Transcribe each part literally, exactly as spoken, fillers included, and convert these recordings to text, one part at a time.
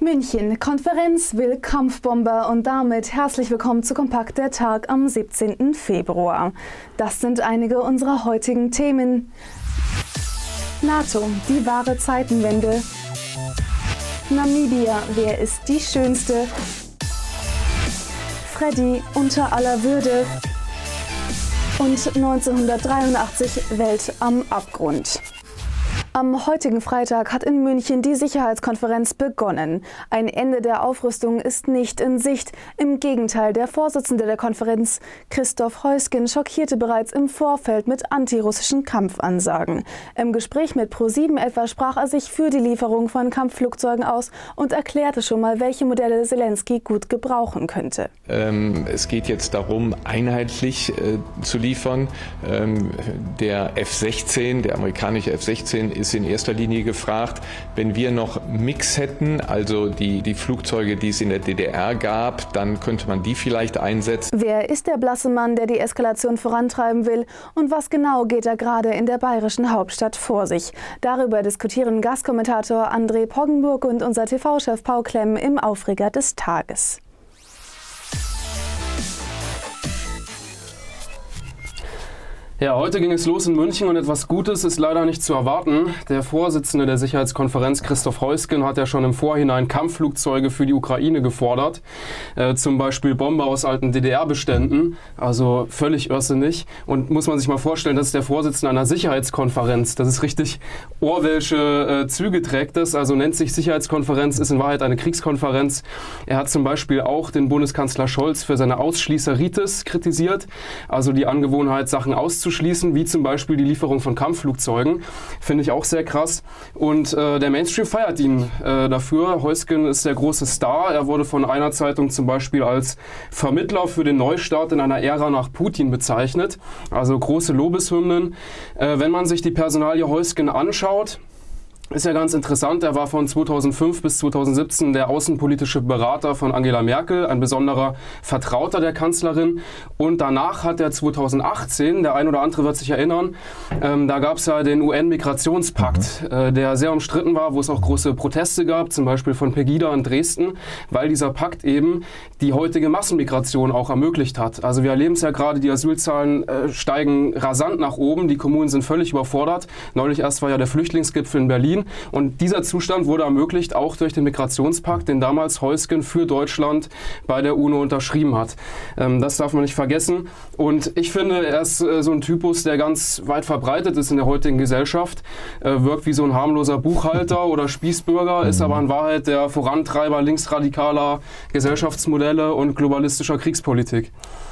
München, Konferenz will Kampfbomber und damit herzlich willkommen zu Kompakt, der Tag am siebzehnten Februar. Das sind einige unserer heutigen Themen. NATO, die wahre Zeitenwende. Namibia, wer ist die Schönste? Freddy, unter aller Würde. Und neunzehnhundertdreiundachtzig, Welt am Abgrund. Am heutigen Freitag hat in München die Sicherheitskonferenz begonnen. Ein Ende der Aufrüstung ist nicht in Sicht. Im Gegenteil, der Vorsitzende der Konferenz, Christoph Heusgen, schockierte bereits im Vorfeld mit antirussischen Kampfansagen. Im Gespräch mit ProSieben etwa sprach er sich für die Lieferung von Kampfflugzeugen aus und erklärte schon mal, welche Modelle Zelensky gut gebrauchen könnte. Ähm, es geht jetzt darum, einheitlich äh, zu liefern. Ähm, der F sechzehn, der amerikanische F sechzehn, ist in erster Linie gefragt. Wenn wir noch Mix hätten, also die, die Flugzeuge, die es in der D D R gab, dann könnte man die vielleicht einsetzen. Wer ist der blasse Mann, der die Eskalation vorantreiben will? Und was genau geht da gerade in der bayerischen Hauptstadt vor sich? Darüber diskutieren Gastkommentator André Poggenburg und unser T V-Chef Paul Klemm im Aufreger des Tages. Ja, heute ging es los in München und etwas Gutes ist leider nicht zu erwarten. Der Vorsitzende der Sicherheitskonferenz, Christoph Heusgen, hat ja schon im Vorhinein Kampfflugzeuge für die Ukraine gefordert. Äh, zum Beispiel Bomber aus alten D D R-Beständen, also völlig irrsinnig. Und muss man sich mal vorstellen, das ist der Vorsitzende einer Sicherheitskonferenz. Das ist richtig orwellsche äh, Züge trägt das, also nennt sich Sicherheitskonferenz, ist in Wahrheit eine Kriegskonferenz. Er hat zum Beispiel auch den Bundeskanzler Scholz für seine Ausschließeritis kritisiert, also die Angewohnheit, Sachen auszuschließen. Schließen, wie zum Beispiel die Lieferung von Kampfflugzeugen. Finde ich auch sehr krass. Und äh, der Mainstream feiert ihn äh, dafür. Heusgen ist der große Star. Er wurde von einer Zeitung zum Beispiel als Vermittler für den Neustart in einer Ära nach Putin bezeichnet. Also große Lobeshymnen. Äh, wenn man sich die Personalie Heusgen anschaut, ist ja ganz interessant, er war von zweitausendfünf bis zweitausendsiebzehn der außenpolitische Berater von Angela Merkel, ein besonderer Vertrauter der Kanzlerin. Und danach hat er zweitausendachtzehn, der ein oder andere wird sich erinnern, ähm, da gab es ja den U N-Migrationspakt, mhm. äh, der sehr umstritten war, wo es auch große Proteste gab, zum Beispiel von Pegida in Dresden, weil dieser Pakt eben die heutige Massenmigration auch ermöglicht hat. Also wir erleben es ja gerade, die Asylzahlen äh, steigen rasant nach oben, die Kommunen sind völlig überfordert. Neulich erst war ja der Flüchtlingsgipfel in Berlin. Und dieser Zustand wurde ermöglicht auch durch den Migrationspakt, den damals Heusgen für Deutschland bei der UNO unterschrieben hat. Ähm, das darf man nicht vergessen. Und ich finde, er ist äh, so ein Typus, der ganz weit verbreitet ist in der heutigen Gesellschaft. Äh, wirkt wie so ein harmloser Buchhalter oder Spießbürger, ist aber in Wahrheit der Vorantreiber linksradikaler Gesellschaftsmodelle und globalistischer Kriegspolitik.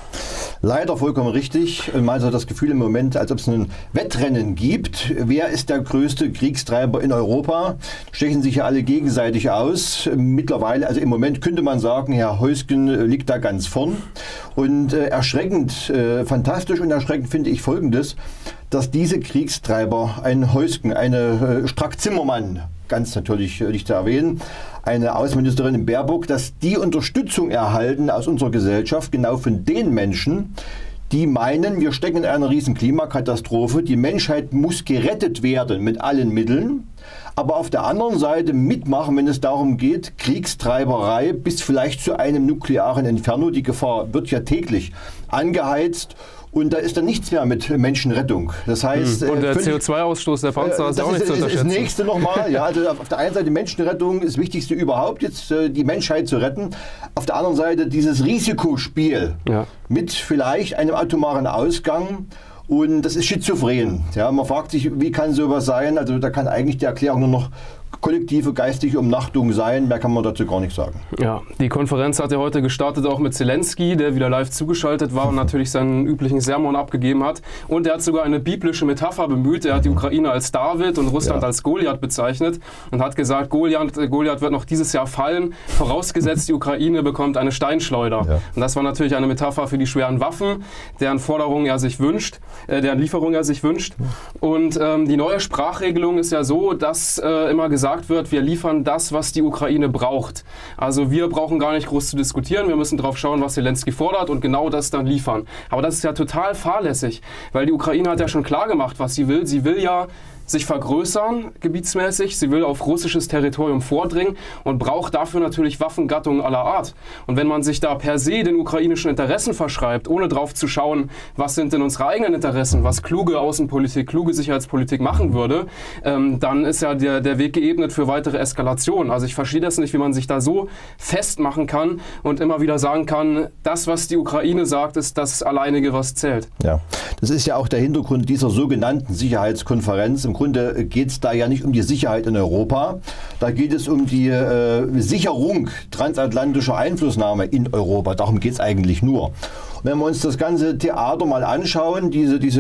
Leider vollkommen richtig. Man hat das Gefühl im Moment, als ob es ein Wettrennen gibt. Wer ist der größte Kriegstreiber in Europa? Stechen sich ja alle gegenseitig aus. Mittlerweile, also im Moment könnte man sagen, Herr Heusgen liegt da ganz vorn. Und äh, erschreckend, äh, fantastisch und erschreckend finde ich Folgendes, dass diese Kriegstreiber, ein Heusgen, eine äh, Strack-Zimmermann, ganz natürlich äh, nicht zu erwähnen, eine Außenministerin in Baerbock, dass die Unterstützung erhalten aus unserer Gesellschaft, genau von den Menschen, die meinen, wir stecken in einer riesen Klimakatastrophe, die Menschheit muss gerettet werden mit allen Mitteln, aber auf der anderen Seite mitmachen, wenn es darum geht, Kriegstreiberei bis vielleicht zu einem nuklearen Inferno. Die Gefahr wird ja täglich angeheizt. Und da ist dann nichts mehr mit Menschenrettung. Das heißt, und der C O zwei Ausstoß der Panzer äh, ist auch nicht zu unterschätzen. Das nächste nochmal. Ja, also auf der einen Seite Menschenrettung ist das Wichtigste überhaupt, jetzt äh, die Menschheit zu retten. Auf der anderen Seite dieses Risikospiel ja. mit vielleicht einem atomaren Ausgang. Und das ist schizophren. Ja, man fragt sich, wie kann sowas sein? Also da kann eigentlich die Erklärung nur noch kollektive geistige Umnachtung sein. Mehr kann man dazu gar nicht sagen. Ja, die Konferenz hat ja heute gestartet auch mit Zelensky, der wieder live zugeschaltet war und natürlich seinen üblichen Sermon abgegeben hat. Und er hat sogar eine biblische Metapher bemüht. Er hat die Ukraine als David und Russland ja. als Goliath bezeichnet und hat gesagt, Goliath, Goliath wird noch dieses Jahr fallen, vorausgesetzt die Ukraine bekommt eine Steinschleuder. Ja. Und das war natürlich eine Metapher für die schweren Waffen, deren Forderung er sich wünscht, äh, deren Lieferung er sich wünscht. Und ähm, die neue Sprachregelung ist ja so, dass äh, immer gesagt wird, wir liefern das, was die Ukraine braucht. Also wir brauchen gar nicht groß zu diskutieren, wir müssen drauf schauen, was Zelensky fordert und genau das dann liefern. Aber das ist ja total fahrlässig, weil die Ukraine hat ja schon klar gemacht, was sie will. Sie will ja sich vergrößern, gebietsmäßig. Sie will auf russisches Territorium vordringen und braucht dafür natürlich Waffengattungen aller Art. Und wenn man sich da per se den ukrainischen Interessen verschreibt, ohne drauf zu schauen, was sind denn unsere eigenen Interessen, was kluge Außenpolitik, kluge Sicherheitspolitik machen würde, ähm, dann ist ja der, der Weg geebnet für weitere Eskalation. Also ich verstehe das nicht, wie man sich da so festmachen kann und immer wieder sagen kann, das, was die Ukraine sagt, ist das Alleinige, was zählt. Ja, das ist ja auch der Hintergrund dieser sogenannten Sicherheitskonferenz. Im Grunde geht es da ja nicht um die Sicherheit in Europa, da geht es um die äh, Sicherung transatlantischer Einflussnahme in Europa. Darum geht es eigentlich nur. Und wenn wir uns das ganze Theater mal anschauen, diese, diese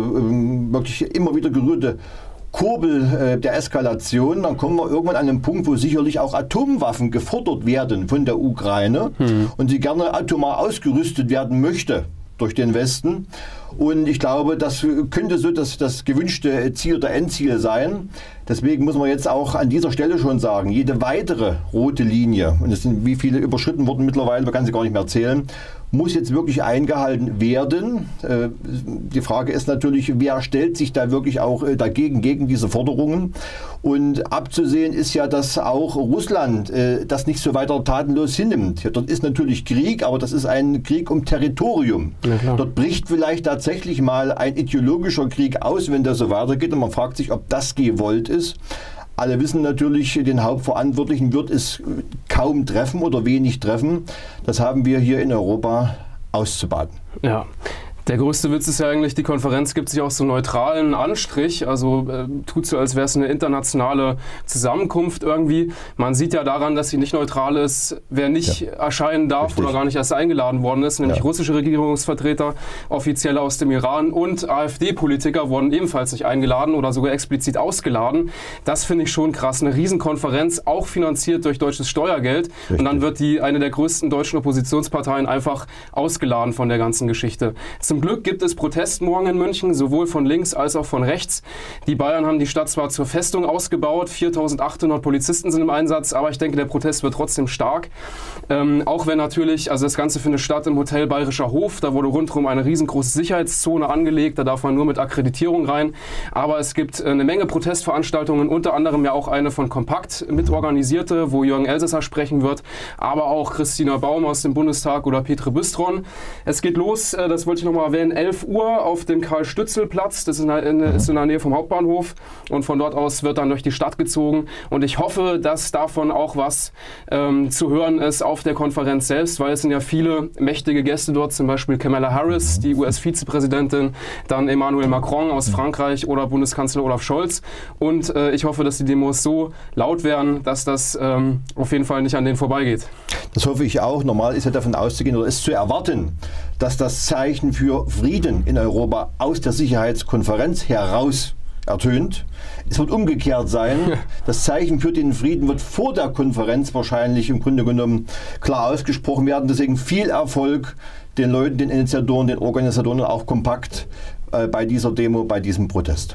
äh, wirklich immer wieder gerührte Kurbel äh, der Eskalation, dann kommen wir irgendwann an einen Punkt, wo sicherlich auch Atomwaffen gefordert werden von der Ukraine hm. und sie gerne atomar ausgerüstet werden möchte durch den Westen. Und ich glaube, das könnte so das, das gewünschte Ziel oder Endziel sein. Deswegen muss man jetzt auch an dieser Stelle schon sagen, jede weitere rote Linie, und es sind wie viele überschritten wurden mittlerweile, man kann sie gar nicht mehr zählen, muss jetzt wirklich eingehalten werden. Äh, die Frage ist natürlich, wer stellt sich da wirklich auch äh, dagegen, gegen diese Forderungen? Und abzusehen ist ja, dass auch Russland äh, das nicht so weiter tatenlos hinnimmt. Ja, dort ist natürlich Krieg, aber das ist ein Krieg um Territorium. Ja, dort bricht vielleicht tatsächlich mal ein ideologischer Krieg aus, wenn das so weitergeht. Und man fragt sich, ob das gewollt ist. Alle wissen natürlich, den Hauptverantwortlichen wird es kaum treffen oder wenig treffen. Das haben wir hier in Europa auszubaden. Ja. Der größte Witz ist ja eigentlich, die Konferenz gibt sich auch so einen neutralen Anstrich, also äh, tut so, als wäre es eine internationale Zusammenkunft irgendwie. Man sieht ja daran, dass sie nicht neutral ist, wer nicht ja. erscheinen darf Richtig. Oder gar nicht erst eingeladen worden ist, nämlich ja. russische Regierungsvertreter, Offizielle aus dem Iran und AfD-Politiker wurden ebenfalls nicht eingeladen oder sogar explizit ausgeladen. Das finde ich schon krass. Eine Riesenkonferenz, auch finanziert durch deutsches Steuergeld. Richtig. Und dann wird die eine der größten deutschen Oppositionsparteien einfach ausgeladen von der ganzen Geschichte. Zum Glück gibt es Protest morgen in München, sowohl von links als auch von rechts. Die Bayern haben die Stadt zwar zur Festung ausgebaut, viertausendachthundert Polizisten sind im Einsatz, aber ich denke, der Protest wird trotzdem stark. Ähm, auch wenn natürlich, also das Ganze findet statt im Hotel Bayerischer Hof, da wurde rundherum eine riesengroße Sicherheitszone angelegt, da darf man nur mit Akkreditierung rein. Aber es gibt eine Menge Protestveranstaltungen, unter anderem ja auch eine von Kompakt mitorganisierte, wo Jürgen Elsässer sprechen wird, aber auch Christina Baum aus dem Bundestag oder Petre Bistron. Es geht los, das wollte ich noch mal erwähnen, elf Uhr auf dem Karl-Stützel-Platz, das ist in, der, in, ist in der Nähe vom Hauptbahnhof und von dort aus wird dann durch die Stadt gezogen und ich hoffe, dass davon auch was ähm, zu hören ist auf der Konferenz selbst, weil es sind ja viele mächtige Gäste dort, zum Beispiel Kamala Harris, die U S-Vizepräsidentin, dann Emmanuel Macron aus Frankreich oder Bundeskanzler Olaf Scholz und äh, ich hoffe, dass die Demos so laut werden, dass das ähm, auf jeden Fall nicht an denen vorbeigeht. Das hoffe ich auch. Normal ist ja davon auszugehen oder ist zu erwarten, dass das Zeichen für Frieden in Europa aus der Sicherheitskonferenz heraus ertönt. Es wird umgekehrt sein. Das Zeichen für den Frieden wird vor der Konferenz wahrscheinlich im Grunde genommen klar ausgesprochen werden. Deswegen viel Erfolg den Leuten, den Initiatoren, den Organisatoren und auch Kompakt äh, bei dieser Demo, bei diesem Protest.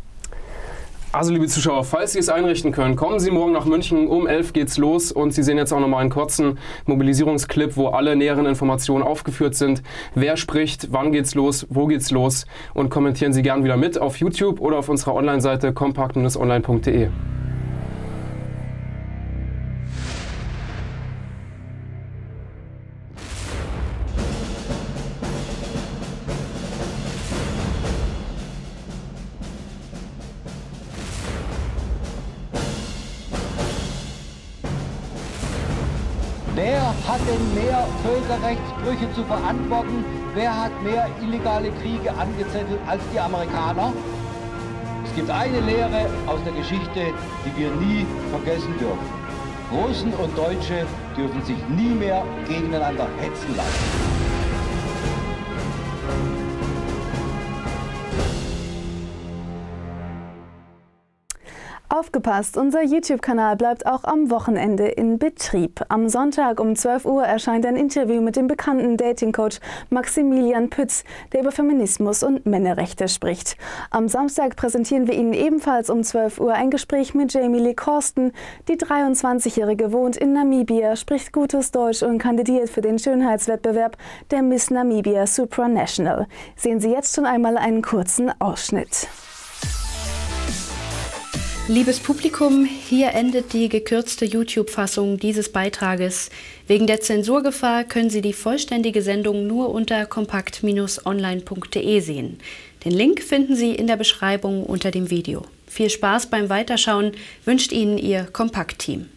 Also liebe Zuschauer, falls Sie es einrichten können, kommen Sie morgen nach München, um elf geht's los und Sie sehen jetzt auch nochmal einen kurzen Mobilisierungsclip, wo alle näheren Informationen aufgeführt sind. Wer spricht, wann geht's los, wo geht's los und kommentieren Sie gern wieder mit auf YouTube oder auf unserer Online-Seite kompakt Bindestrich online Punkt de. Wer hat denn mehr Völkerrechtsbrüche zu verantworten? Wer hat mehr illegale Kriege angezettelt als die Amerikaner? Es gibt eine Lehre aus der Geschichte, die wir nie vergessen dürfen. Russen und Deutsche dürfen sich nie mehr gegeneinander hetzen lassen. Aufgepasst, unser YouTube-Kanal bleibt auch am Wochenende in Betrieb. Am Sonntag um zwölf Uhr erscheint ein Interview mit dem bekannten Dating-Coach Maximilian Pütz, der über Feminismus und Männerrechte spricht. Am Samstag präsentieren wir Ihnen ebenfalls um zwölf Uhr ein Gespräch mit Jamie Lee Korsten. Die dreiundzwanzigjährige wohnt in Namibia, spricht gutes Deutsch und kandidiert für den Schönheitswettbewerb der Miss Namibia Supranational. Sehen Sie jetzt schon einmal einen kurzen Ausschnitt. Liebes Publikum, hier endet die gekürzte YouTube-Fassung dieses Beitrages. Wegen der Zensurgefahr können Sie die vollständige Sendung nur unter kompakt Bindestrich online punkt de sehen. Den Link finden Sie in der Beschreibung unter dem Video. Viel Spaß beim Weiterschauen wünscht Ihnen Ihr Kompakt-Team.